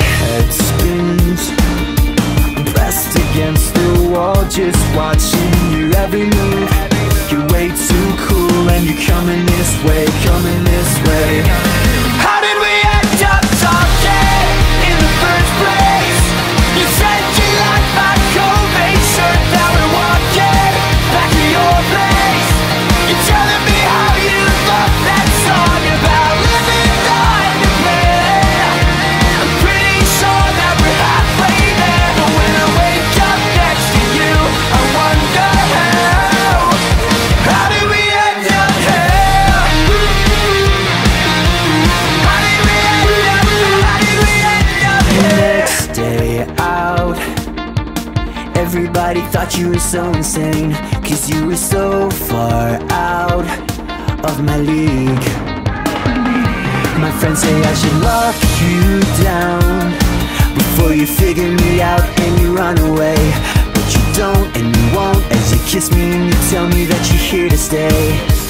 head spins, pressed against the wall, just watching your every move. You're way too cool and you're coming this way, coming this way. How did we end up talking in the first place? You said you liked my Cobain shirt, now we're walking back to your place. You're telling me how you love that song about living on the plan. I'm pretty sure that we're halfway there, but when I wake up next to you, I wonder how did we end up here? How did we end up here? Next day out, everybody thought you were so insane, 'cause you were so far out of my league. My friends say I should lock you down before you figure me out and you run away. But you don't and you won't, as you kiss me and you tell me that you're here to stay.